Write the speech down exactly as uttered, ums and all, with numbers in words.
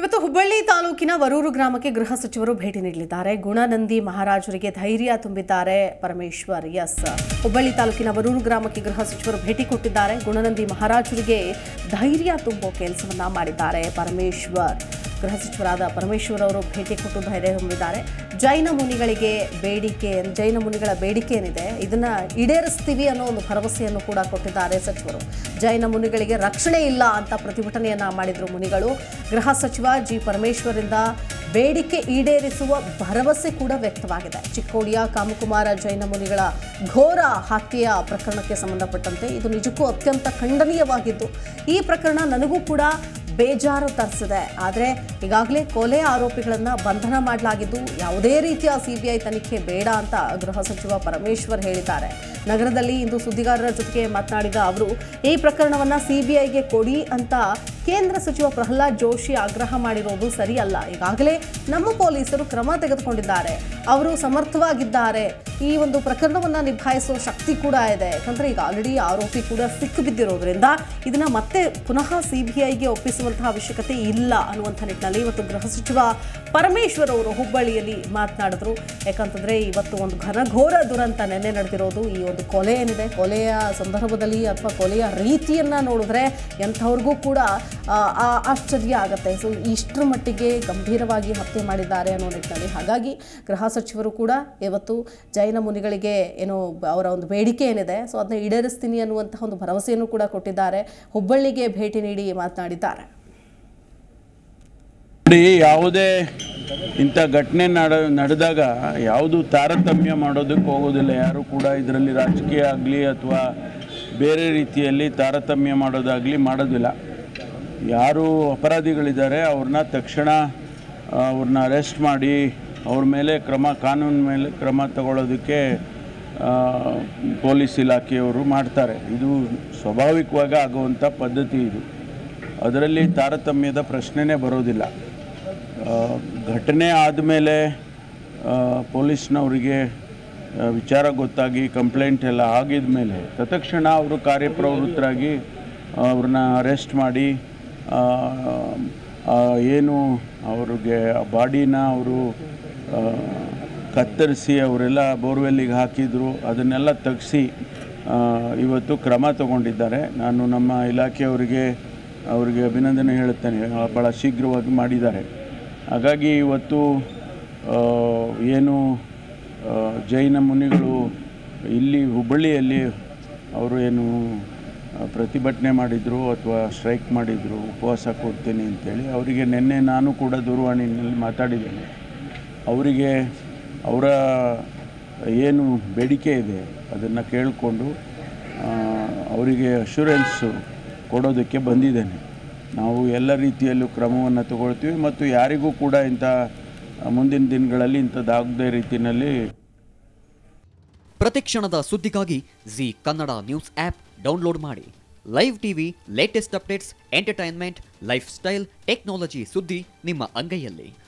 ಇವತ್ತು ಹುಬ್ಬಳ್ಳಿ ತಾಲೂಕಿನ ವರೂರು ಗ್ರಾಮಕ್ಕೆ ಗೃಹ ಸಚಿವರು ಭೇಟಿ ನೀಡಲಿದ್ದಾರೆ. ಗುಣನಂದಿ ಮಹಾರಾಜರಿಗೆ ಧೈರ್ಯ ತುಂಬಿದ್ದಾರೆ ಪರಮೇಶ್ವರ್. ಎಸ್, ಹುಬ್ಬಳ್ಳಿ ತಾಲೂಕಿನ ವರೂರು ಗ್ರಾಮಕ್ಕೆ ಗೃಹ ಸಚಿವರು ಭೇಟಿ ಕೊಟ್ಟಿದ್ದಾರೆ. ಗುಣನಂದಿ ಮಹಾರಾಜರಿಗೆ ಧೈರ್ಯ ತುಂಬೋ ಕೆಲಸವನ್ನ ಮಾಡಿದ್ದಾರೆ ಪರಮೇಶ್ವರ್. ಗೃಹ ಸಚಿವರಾದ ಪರಮೇಶ್ವರ್ ಅವರು ಭೇಟಿ ಕೊಟ್ಟು ಧೈರ್ಯ ತುಂಬಿದ್ದಾರೆ. ಜೈನ ಮುನಿಗಳಿಗೆ ಬೇಡಿಕೆ ಜೈನ ಮುನಿಗಳ ಬೇಡಿಕೆ ಏನಿದೆ ಇದನ್ನ ಈಡೇರಿಸ್ತೀವಿ ಅನ್ನೋ ಒಂದು ಭರವಸೆಯನ್ನು ಕೂಡ ಕೊಟ್ಟಿದ್ದಾರೆ ಸಚಿವರು. ಜೈನ ಮುನಿಗಳಿಗೆ ರಕ್ಷಣೆ ಇಲ್ಲ ಅಂತ ಪ್ರತಿಭಟನೆಯನ್ನ ಮಾಡಿದ್ರು ಮುನಿಗಳು. ಗೃಹ ಸಚಿವ ಜಿ ಪರಮೇಶ್ವರಿಂದ ಬೇಡಿಕೆ ಈಡೇರಿಸುವ ಭರವಸೆ ಕೂಡ ವ್ಯಕ್ತವಾಗಿದೆ. ಚಿಕ್ಕೋಡಿಯ ಕಾಮಕುಮಾರ ಜೈನ ಮುನಿಗಳ ಘೋರ ಹತ್ಯೆಯ ಪ್ರಕರಣಕ್ಕೆ ಸಂಬಂಧಪಟ್ಟಂತೆ ಇದು ನಿಜಕ್ಕೂ ಅತ್ಯಂತ ಖಂಡನೀಯವಾಗಿದ್ದು ಈ ಪ್ರಕರಣ ನನಗೂ ಕೂಡ ಬೇಜಾರು ತರಿಸಿದೆ. ಆದರೆ ಈಗಾಗಲೇ ಕೊಲೆ ಆರೋಪಿಗಳನ್ನು ಬಂಧನ ಮಾಡಲಾಗಿದ್ದು ಯಾವುದೇ ರೀತಿಯ ಸಿಬಿಐ ತನಿಖೆ ಬೇಡ ಅಂತ ಗೃಹ ಸಚಿವ ಪರಮೇಶ್ವರ್ ಹೇಳಿದ್ದಾರೆ. ನಗರದಲ್ಲಿ ಇಂದು ಸುದ್ದಿಗಾರರ ಜೊತೆಗೆ ಮಾತನಾಡಿದ ಅವರು ಈ ಪ್ರಕರಣವನ್ನು ಸಿಬಿಐಗೆ ಕೊಡಿ ಅಂತ ಕೇಂದ್ರ ಸಚಿವ ಪ್ರಹ್ಲಾದ್ ಜೋಶಿ ಆಗ್ರಹ ಮಾಡಿರೋದು ಸರಿಯಲ್ಲ. ಈಗಾಗಲೇ ನಮ್ಮ ಪೊಲೀಸರು ಕ್ರಮ ತೆಗೆದುಕೊಂಡಿದ್ದಾರೆ, ಅವರು ಸಮರ್ಥವಾಗಿದ್ದಾರೆ. ಈ ಒಂದು ಪ್ರಕರಣವನ್ನು ನಿಭಾಯಿಸುವ ಶಕ್ತಿ ಕೂಡ ಇದೆ. ಯಾಕಂದರೆ ಈಗ ಆಲ್ರೆಡಿ ಆರೋಪಿ ಕೂಡ ಸಿಕ್ಕು ಬಿದ್ದಿರೋದ್ರಿಂದ ಇದನ್ನು ಮತ್ತೆ ಪುನಃ ಸಿಬಿಐಗೆ ಒಪ್ಪಿಸುವಂತಹ ಅವಶ್ಯಕತೆ ಇಲ್ಲ ಅನ್ನುವಂಥ ನಿಟ್ಟಿನಲ್ಲಿ ಇವತ್ತು ಗೃಹ ಸಚಿವ ಪರಮೇಶ್ವರ್ ಅವರು ಹುಬ್ಬಳ್ಳಿಯಲ್ಲಿ ಮಾತನಾಡಿದ್ರು. ಯಾಕಂತಂದರೆ ಇವತ್ತು ಒಂದು ಘನಘೋರ ದುರಂತ ನೆನ್ನೆ ನಡೆದಿರೋದು. ಈ ಒಂದು ಕೊಲೆ ಏನಿದೆ, ಕೊಲೆಯ ಸಂದರ್ಭದಲ್ಲಿ ಅಥವಾ ಕೊಲೆಯ ರೀತಿಯನ್ನು ನೋಡಿದ್ರೆ ಎಂಥವ್ರಿಗೂ ಕೂಡ ಆಶ್ಚರ್ಯ ಆಗುತ್ತೆ. ಸೊ ಇಷ್ಟರ ಮಟ್ಟಿಗೆ ಗಂಭೀರವಾಗಿ ಹತ್ಯೆ ಮಾಡಿದ್ದಾರೆ ಅನ್ನೋ ನಿಟ್ಟಿನಲ್ಲಿ ಹಾಗಾಗಿ ಗೃಹ ಸಚಿವರು ಕೂಡ ಇವತ್ತು ಜೈನ ಮುನಿಗಳಿಗೆ ಏನೋ ಅವರ ಒಂದು ಬೇಡಿಕೆ ಏನಿದೆ ಸೊ ಅದನ್ನ ಈಡೇರಿಸ್ತೀನಿ ಅನ್ನುವಂತಹ ಒಂದು ಭರವಸೆಯನ್ನು ಕೂಡ ಕೊಟ್ಟಿದ್ದಾರೆ. ಹುಬ್ಬಳ್ಳಿಗೆ ಭೇಟಿ ನೀಡಿ ಮಾತನಾಡಿದ್ದಾರೆ. ಯಾವುದೇ ಇಂಥ ಘಟನೆ ನಡ ನಡೆದಾಗ ಯಾವುದು ತಾರತಮ್ಯ ಮಾಡೋದಕ್ಕೆ ಹೋಗೋದಿಲ್ಲ. ಯಾರು ಕೂಡ ಇದರಲ್ಲಿ ರಾಜಕೀಯ ಆಗಲಿ ಅಥವಾ ಬೇರೆ ರೀತಿಯಲ್ಲಿ ತಾರತಮ್ಯ ಮಾಡೋದಾಗಲಿ ಮಾಡೋದಿಲ್ಲ. ಯಾರು ಅಪರಾಧಿಗಳಿದ್ದಾರೆ ಅವ್ರನ್ನ ತಕ್ಷಣ ಅವ್ರನ್ನ ಅರೆಸ್ಟ್ ಮಾಡಿ ಅವ್ರ ಮೇಲೆ ಕ್ರಮ ಕಾನೂನು ಮೇಲೆ ಕ್ರಮ ತಗೊಳ್ಳೋದಕ್ಕೆ ಪೊಲೀಸ್ ಇಲಾಖೆಯವರು ಮಾಡ್ತಾರೆ. ಇದು ಸ್ವಾಭಾವಿಕವಾಗಿ ಆಗುವಂಥ ಪದ್ಧತಿ ಇದು. ಅದರಲ್ಲಿ ತಾರತಮ್ಯದ ಪ್ರಶ್ನೆನೇ ಬರೋದಿಲ್ಲ. ಘಟನೆ ಆದಮೇಲೆ ಪೊಲೀಸ್ನವರಿಗೆ ವಿಚಾರ ಗೊತ್ತಾಗಿ ಕಂಪ್ಲೇಂಟ್ ಎಲ್ಲ ಆಗಿದ ಮೇಲೆ ತತ್ಕ್ಷಣ ಅವರು ಕಾರ್ಯಪ್ರವೃತ್ತರಾಗಿ ಅವ್ರನ್ನ ಅರೆಸ್ಟ್ ಮಾಡಿ ಏನು ಅವ್ರಿಗೆ ಬಾಡಿನ ಅವರು ಕತ್ತರಿಸಿ ಅವರೆಲ್ಲ ಬೋರ್ವೆಲ್ಲಿಗೆ ಹಾಕಿದ್ರು ಅದನ್ನೆಲ್ಲ ತೆಗೆಸಿ ಇವತ್ತು ಕ್ರಮ ತಗೊಂಡಿದ್ದಾರೆ. ನಾನು ನಮ್ಮ ಇಲಾಖೆಯವರಿಗೆ ಅವರಿಗೆ ಅಭಿನಂದನೆ ಹೇಳುತ್ತೇನೆ, ಭಾಳ ಶೀಘ್ರವಾಗಿ ಮಾಡಿದ್ದಾರೆ. ಹಾಗಾಗಿ ಇವತ್ತು ಏನು ಜೈನ ಮುನಿಗಳು ಇಲ್ಲಿ ಹುಬ್ಬಳ್ಳಿಯಲ್ಲಿ ಅವರು ಏನು ಪ್ರತಿಭಟನೆ ಮಾಡಿದರು ಅಥವಾ ಸ್ಟ್ರೈಕ್ ಮಾಡಿದರು, ಉಪವಾಸ ಕೊಡ್ತೀನಿ ಅಂತೇಳಿ, ಅವರಿಗೆ ನಿನ್ನೆ ನಾನು ಕೂಡ ದೂರವಾಣಿಯಲ್ಲಿ ಮಾತಾಡಿದ್ದೇನೆ. ಅವರಿಗೆ ಅವರ ಏನು ಬೇಡಿಕೆ ಇದೆ ಅದನ್ನು ಕೇಳಿಕೊಂಡು ಅವರಿಗೆ ಅಶ್ಯೂರೆನ್ಸು ಕೊಡೋದಕ್ಕೆ ಬಂದಿದ್ದೇನೆ. ನಾವು ಎಲ್ಲ ರೀತಿಯಲ್ಲೂ ಕ್ರಮವನ್ನು ತಗೊಳ್ತೀವಿ ಮತ್ತು ಯಾರಿಗೂ ಕೂಡ ಇಂಥ ಮುಂದಿನ ದಿನಗಳಲ್ಲಿ ಇಂಥದ್ದಾಗದೇ ರೀತಿಯಲ್ಲಿ. ಪ್ರತಿಕ್ಷಣದ ಸುದ್ದಿಗಾಗಿ Zee Kannada news app download ಮಾಡಿ. Live TV, latest updates, entertainment, lifestyle, technology ಸುದ್ದಿ ನಿಮ್ಮ ಅಂಗೈಯಲ್ಲಿ.